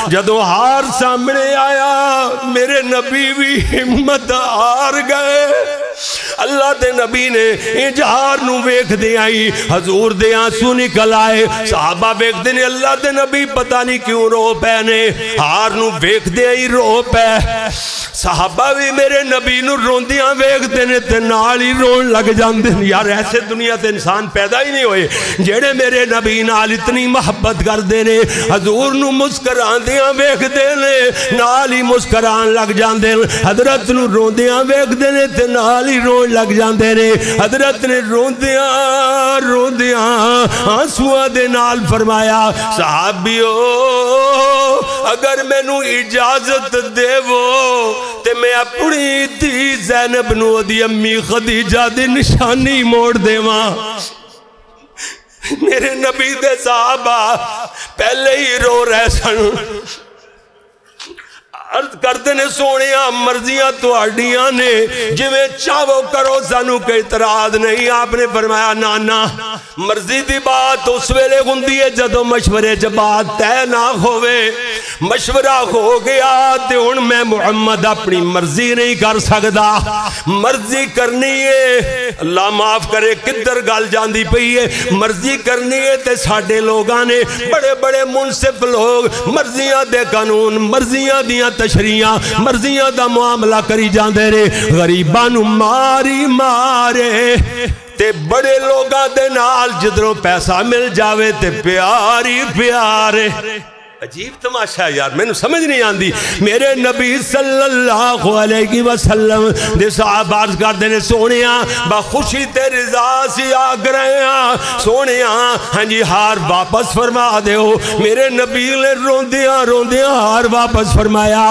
جدو ہار سامنے آیا میرے نبی بھی ہمت ہار گئے اللہ دے نبی نے اجہار نو ویکھ دے آئی حضور دے آنسو نکل آئے صحابہ ویکھ دے نے اللہ دے نبی پتہ نہیں کیوں رو پے نے ہار نو ویکھ دے آئی رو پے صحابہ بھی میرے نبی نو روندیاں ویکھ دے نے تے نال ہی رون لگ جاندے یار ایسے دنیا تے انسان پیدا ہی نہیں ہوئے جیڑے میرے نبی نال اتنی محبت کر دے نے حضور نو مسکران دیاں ویکھ دے نے نال ہی مسکران لگ جاندے حضرت نو روندیاں ویکھ دے نے تے نال ہی رون لگ جاندے نے حضرت نے روندیاں آنسواں دے نال فرمایا صحابیو اگر میں نو اجازت دے وہ تے میں اپنی دھی زینب نو دی امی خدیجہ دی نشانی موڑ دے ماں میرے نبی دے صحابہ پہلے ہی رو رہے سن عرض کرتے نے سونیاں مرضیاں تو اڈیاں نے جو میں چاہو کرو سانو کوئی اعتراض نہیں آپ نے فرمایا نانا مرضی دی بات اس ویلے ہوندی ہے جدو مشورے جب بات طے نہ ہوئے مشورہ ہو گیا تے ہن میں محمد اپنی مرضی نہیں کر سکدا مرضی کرنی ہے اللہ معاف کرے کدھر گل جاندی پئی ہے مرضی کرنی ہے تے ساڈے لوگاں نے بڑے بڑے منصف لوگ مرضیاں دے قانون مرضیاں دیاں تشریعاں مرضیاں دا معاملہ کری جاندے رے غریباں نو ماری مارے تے بڑے لوگاں دے نال جدروں پیسہ مل جاوے تے پیاری پیارے عجیب تماشا یار میں نے سمجھ نہیں آندی میرے نبی صلی اللہ علیہ وسلم دے صحابہ عرض کر دینے سونیاں بخوشی تے رضا سی آگ رہے ہیں سونیاں ہاں جی ہار واپس فرما دے ہو میرے نبی نے روندیاں ہار واپس فرمایا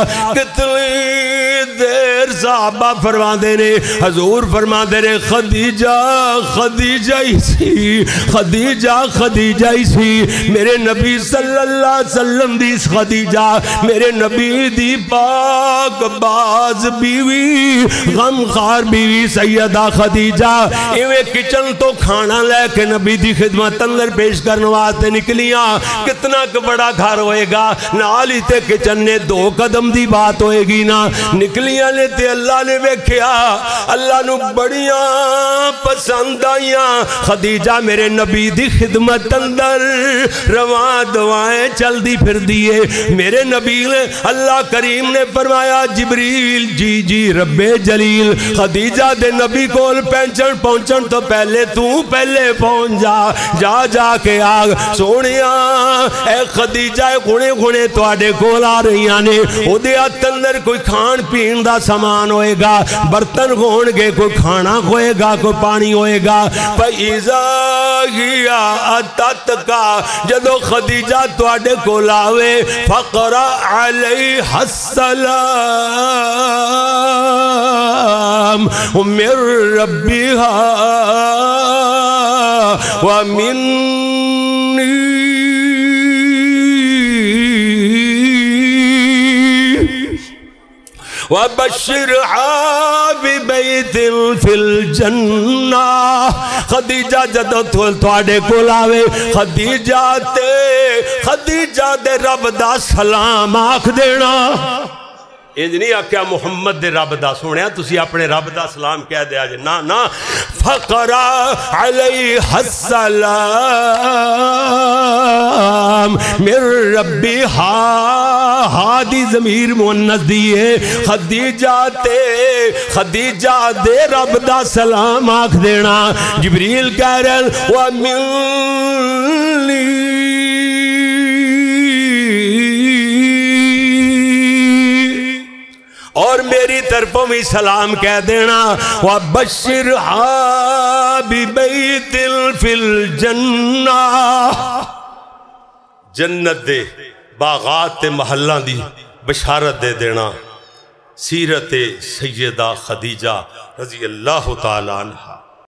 کتنی دیر صحابہ فرما دینے حضور فرما دینے خدیجہ ہی سی خدیجہ ہی سی میرے نبی صلی اللہ علیہ وسلم دیس خدیجہ میرے نبی دی پاک باز بیوی غمخار بیوی سیدہ خدیجہ ایویں کچن تو کھانا لے کے نبی دی خدمت اندر پیش کرنے واسطے نکلیاں کتنا بڑا گھر ہوئے گا نالی تے کچن نے 2 قدم دی بات ہوئے گی نا نکلیاں نے تے اللہ نے ویکھیا اللہ نو بڑیاں پسند آئیاں خدیجہ میرے نبی دی خدمت اندر رواں دوائیں چل دی پھر دیئے میرے نبی نے اللہ کریم نے فرمایا جبریل جی رب جلیل خدیجہ دے نبی کول پہنچن تو پہلے تو پہلے پہنچ جا کے آگ سونیاں اے خدیجہ گھنے تو آڈے کول آ رہیاں نے او دے اندر کوئی کھان پین دا سامان ہوئے گا برتن ہون گے کوئی کھانا ہوئے گا کوئی پانی ہوئے گا فَإِذَا هِيَ أَتَتْكَ جدو خدیجہ تو آڈے کول آوے فَقْرَأْ عَلَيْهَا السَّلَامُ مِنْ رَبِّهَا وَمِنِّي وَبَشِّرْهَا بِبَيْتٍ فِي الْجَنَّةِ خدیجہ جدو تھوڑے کولاوے خدیجہ دے رب دا سلام آکھ دینا انج نہیں آکھیا محمد دے رب دا سونیا تسی اپنے رب دا سلام کہہ دیا جے نا فقرا علیہ السلام من ربی ہادی ضمیر مؤنث دیئے خدیجہ دے رب دا سلام آکھ دینا جبریل کہہ رہے وَمِنْ اور میری طرفوں بھی سلام کہہ دینا وَبَشِّرْهَا بِبَيْتٍ فِي الْجَنَّةِ جنت دے باغات تے محلہ دی بشارت دے دینا سیرت سیدہ خدیجہ رضی اللہ تعالیٰ عنہ